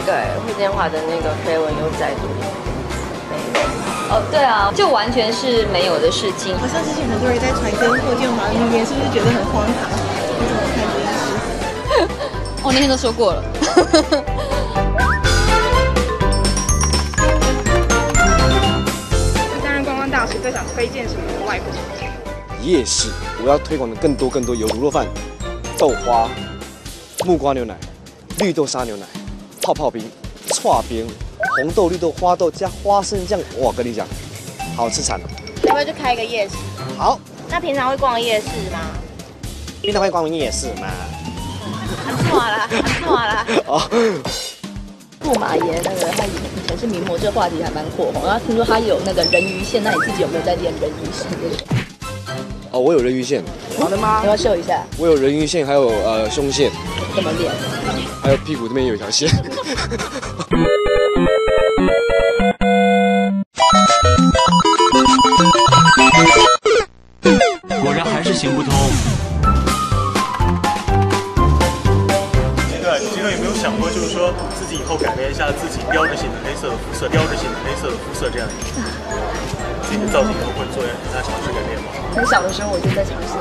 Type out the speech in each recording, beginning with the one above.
个会电话的那个绯闻又再度没有。 哦，对啊，就完全是没有的事情。 好像之前很多人在传跟霍建华的那边，是不是觉得很荒唐？你怎么看这件事？ 我那天都说过了。 担任观光大使，最想推荐什么的外国？ 夜市，我要推广的更多有卤肉饭、豆花、木瓜牛奶、绿豆沙牛奶、泡冰、串冰、红豆、绿豆、花豆加花生酱，哇，跟你讲，好吃惨了。 要不要就开一个夜市？ 好， 那平常会逛夜市吗？ 平常会逛夜市吗？ 错啦，错啦。 哦， 驸马爷那个他以前是名模，这个话题还蛮火红。然后听说他有那个人鱼线，那你自己有没有在练人鱼线这种？ 哦，我有人鱼线。 好的吗？要不要秀一下？ 我有人鱼线，还有胸线。 怎么练？ 还有屁股这边有一条线。 果然还是行不通。 阶段有没有想过，就是说自己以后改变一下自己标志性的黑色的肤色，这样自己的造型以后会做其他尝试改变吗？ 很小的时候我就在尝试。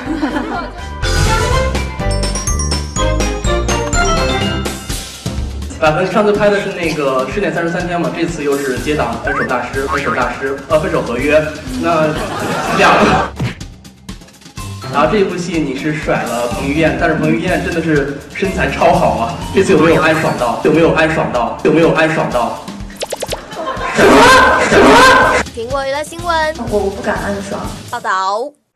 上次拍的是那个《失恋33天》嘛，这次又是接档分手合约，那两个。然后这一部戏你是甩了彭于晏，但是彭于晏真的是身材超好啊！这次有没有安爽到？什么？ 苹果娱乐新闻， 我不敢安爽。 报道。